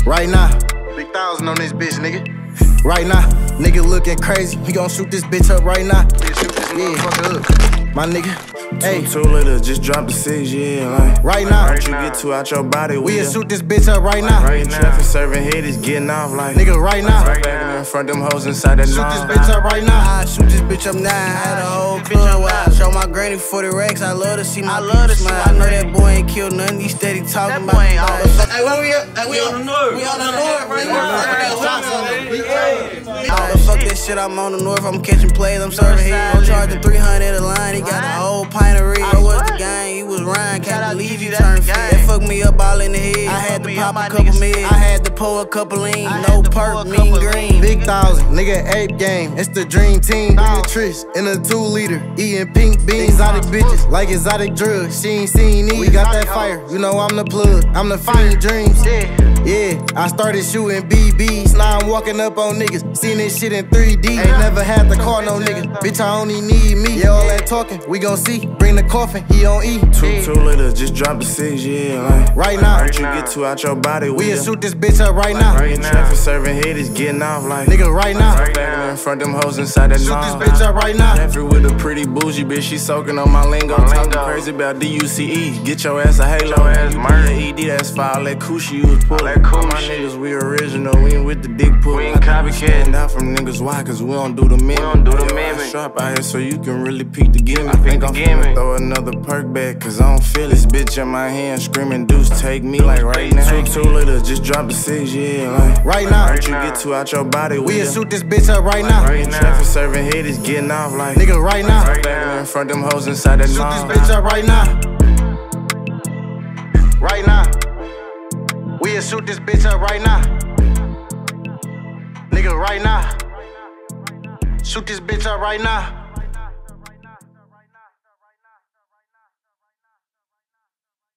Right now. Big 1,000 on this bitch, nigga. Right now. Nigga looking crazy. We gon' shoot this bitch up right now. Nigga, shoot this motherfucker up. My nigga. Hey. Too little, just drop the 6, yeah, like. Right now. Once you get too out your body, we'll shoot this bitch up right now. Right now. Traffic serving head is getting off, like. Nigga, right now. Right now. In front them hoes inside that shoot this bitch up right now. I shoot this bitch up now. I had a whole club where I show my granny 40 racks. I love to see my smile. I know that boy ain't killed nothing. He steady talking about it. Hey, where we at? Hey, we on the north. We on the north right now. All the fuck that shit, I'm on the north. I'm catching plays. I'm serving head. I'm charging 300 a line. He got a whole pint of red. What was the game? He was Ryan. Can't believe he turned fit. That fucked me up all in the head. I had to pop a couple meds. I had to pour a couple lean. No perk, mean green. Big 1,000, nigga, ape game. It's the dream team. Nigga Trish in a 2-liter. Eating pink beans. Exotic bitches like exotic drugs. She ain't seen these. We got that fire. You know I'm the plug. I'm the fiend dreams. Yeah, I started shooting BBs. Now I'm walking up on niggas. Seen this shit in 3D. Ain't never had to call no nigga. Bitch, I only need me. Yeah, all that talking, we gon' see. Bring the coffin, he on E. Too little, just drop the 6, yeah, like. Right now. Once you get too out your body, we'll shoot this bitch up right now. Right now. Traffic serving head is getting off, like. Nigga, right now. Right now. In front them hoes inside that shoot this bitch up right now. Traffic with a pretty bougie bitch, she soaking on my lingo. Talking crazy about DUCE. Get your ass a halo. ED, that's for all that coochie you was pulling. All my niggas, we original. We ain't with the dick pull. We ain't copycat. Out from niggas, why? Cause we don't do the mimic. We don't do the mimic. Strap out here so you can really peek the gimmick. I think I'm finna throw another perk back, cause I don't feel this bitch in my hand screaming, Deuce, take me, like right now. Too little, just drop the 6, yeah, like. Right now. Once you get too out your body, we'll shoot this bitch up right now. Right now. Traffic serving head is getting off, like. Nigga, right now. Right now. In front them hoes inside that shoot this bitch up right now. Right now. We'll shoot this bitch up right now. Nigga, right now. Shoot this bitch up right now.